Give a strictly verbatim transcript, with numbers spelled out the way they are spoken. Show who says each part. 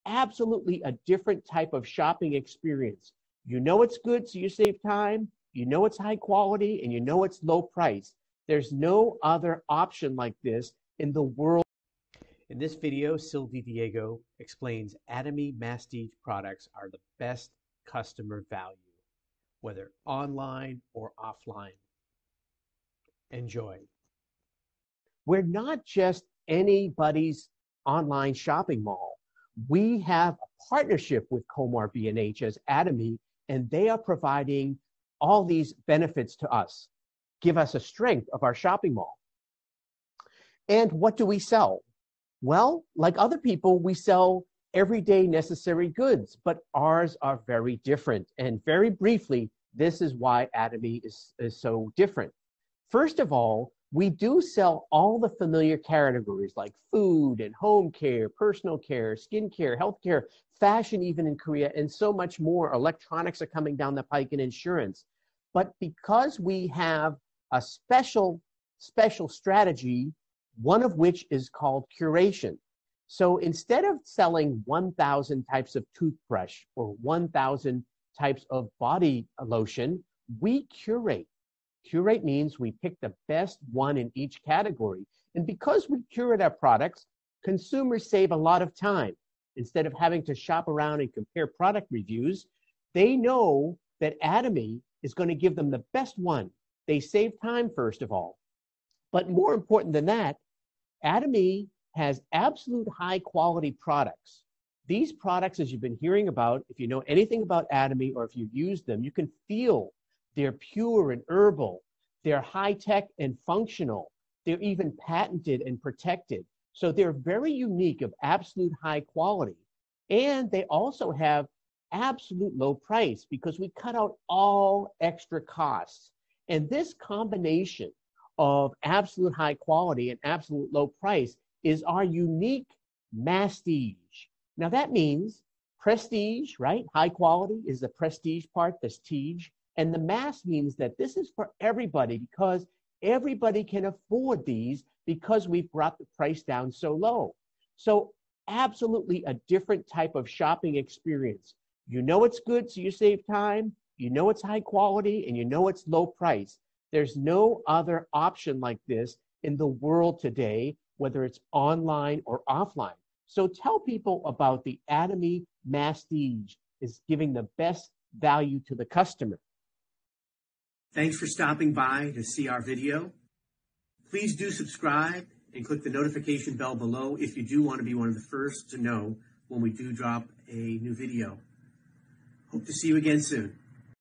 Speaker 1: absolutely a different type of shopping experience. You know it's good, so you save time. You know it's high quality, and you know it's low price. There's no other option like this in the world. In this video, Sylvie Diego explains Atomy Masstige products are the best customer value, whether online or offline. Enjoy. We're not just anybody's online shopping mall. We have a partnership with Comar B and H as Atomy, and they are providing all these benefits to us, give us a strength of our shopping mall. And what do we sell? Well, like other people, we sell everyday necessary goods, but ours are very different. And very briefly, this is why Atomy is, is so different. First of all, we do sell all the familiar categories like food and home care, personal care, skincare, healthcare, fashion even in Korea, and so much more. Electronics are coming down the pike and insurance. But because we have a special, special strategy, one of which is called curation. So instead of selling one thousand types of toothbrush or one thousand types of body lotion, we curate. Curate means we pick the best one in each category. And because we curate our products, consumers save a lot of time. Instead of having to shop around and compare product reviews, they know that Atomy is going to give them the best one. They save time, first of all. But more important than that, Atomy has absolute high quality products. These products, as you've been hearing about, if you know anything about Atomy or if you've used them, you can feel they're pure and herbal. They're high-tech and functional. They're even patented and protected. So they're very unique, of absolute high quality. And they also have absolute low price because we cut out all extra costs. And this combination of absolute high quality and absolute low price is our unique Masstige. Now that means prestige, right? High quality is the prestige part, this tige. And the mass means that this is for everybody because everybody can afford these because we've brought the price down so low. So absolutely a different type of shopping experience. You know it's good, so you save time. You know it's high quality, and you know it's low price. There's no other option like this in the world today, whether it's online or offline. So tell people about the Atomy Masstige is giving the best value to the customer.
Speaker 2: Thanks for stopping by to see our video. Please do subscribe and click the notification bell below if you do want to be one of the first to know when we do drop a new video. Hope to see you again soon.